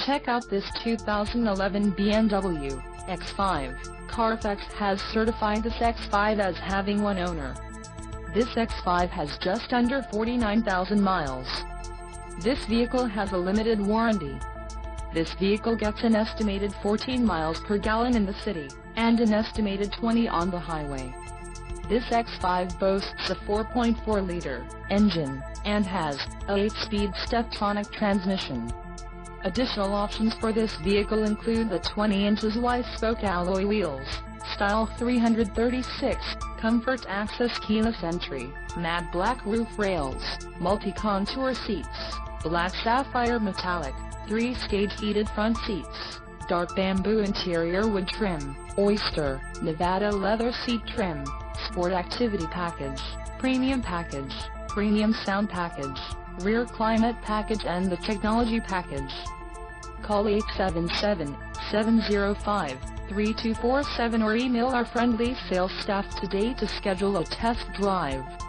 Check out this 2011 BMW X5. Carfax has certified this X5 as having one owner. This X5 has just under 49,000 miles. This vehicle has a limited warranty. This vehicle gets an estimated 14 miles per gallon in the city, and an estimated 20 on the highway. This X5 boasts a 4.4-liter engine, and has a 8-speed Steptronic transmission. Additional options for this vehicle include the 20-inch wide-spoke alloy wheels, Style 336, Comfort Access keyless entry, matte black roof rails, multi-contour seats, black sapphire metallic, 3-stage heated front seats, dark bamboo interior wood trim, Oyster, Nevada leather seat trim, Sport Activity Package, Premium Package, Premium Sound Package, Rear Climate Package and the Technology Package. Call 877-705-3247 or email our friendly sales staff today to schedule a test drive.